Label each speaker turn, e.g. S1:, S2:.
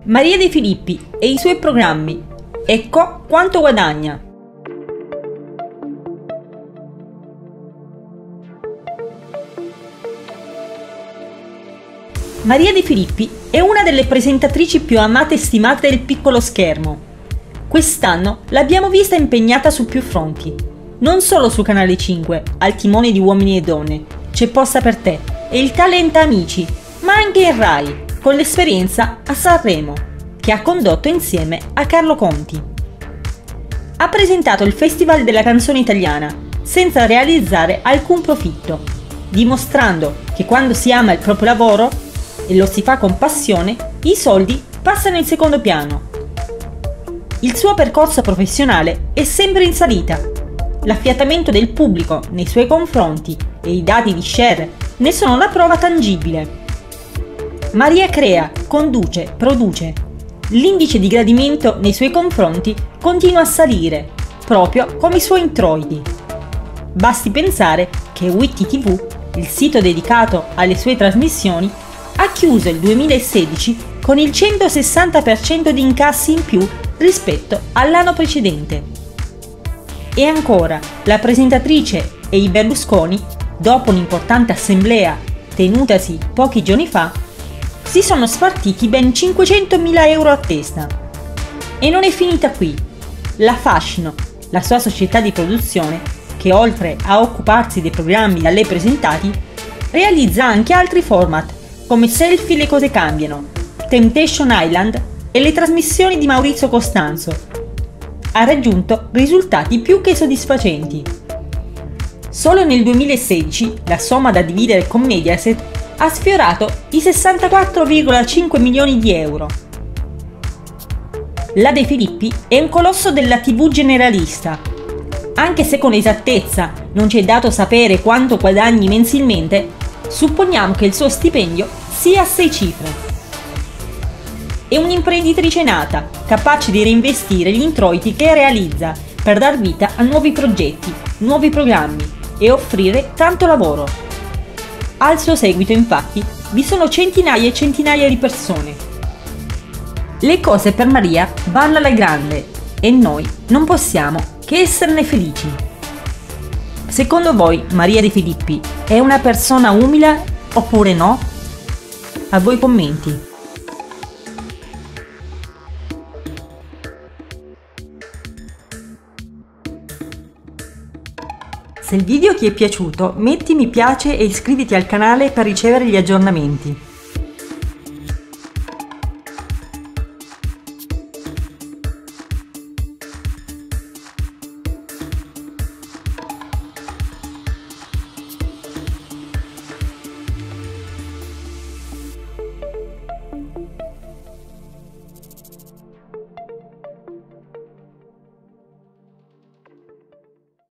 S1: Maria De Filippi e i suoi programmi. Ecco quanto guadagna. Maria De Filippi è una delle presentatrici più amate e stimate del piccolo schermo. Quest'anno l'abbiamo vista impegnata su più fronti. Non solo su Canale 5, al timone di Uomini e Donne, C'è posta per te e il Talent Amici, ma anche in Rai, con l'esperienza a Sanremo, che ha condotto insieme a Carlo Conti. Ha presentato il Festival della canzone italiana, senza realizzare alcun profitto, dimostrando che quando si ama il proprio lavoro e lo si fa con passione, i soldi passano in secondo piano. Il suo percorso professionale è sempre in salita. L'affiatamento del pubblico nei suoi confronti e i dati di share ne sono una prova tangibile. Maria crea, conduce, produce. L'indice di gradimento nei suoi confronti continua a salire, proprio come i suoi introiti. Basti pensare che Witty TV, il sito dedicato alle sue trasmissioni, ha chiuso il 2016 con il 160% di incassi in più rispetto all'anno precedente. E ancora, la presentatrice e i Berlusconi, dopo un'importante assemblea tenutasi pochi giorni fa, si sono spartiti ben 500.000 euro a testa. E non è finita qui. La Fascino, la sua società di produzione, che oltre a occuparsi dei programmi da lei presentati, realizza anche altri format come Selfie Le cose cambiano, Temptation Island e le trasmissioni di Maurizio Costanzo. Ha raggiunto risultati più che soddisfacenti. Solo nel 2016 la somma da dividere con Mediaset ha sfiorato i 64,5 milioni di euro. La De Filippi è un colosso della TV generalista. Anche se con esattezza non ci è dato sapere quanto guadagni mensilmente, supponiamo che il suo stipendio sia a 6 cifre. È un'imprenditrice nata, capace di reinvestire gli introiti che realizza per dar vita a nuovi progetti, nuovi programmi e offrire tanto lavoro. Al suo seguito, infatti, vi sono centinaia e centinaia di persone. Le cose per Maria vanno alla grande e noi non possiamo che esserne felici. Secondo voi Maria De Filippi è una persona umile oppure no? A voi commenti. Se il video ti è piaciuto, metti mi piace e iscriviti al canale per ricevere gli aggiornamenti.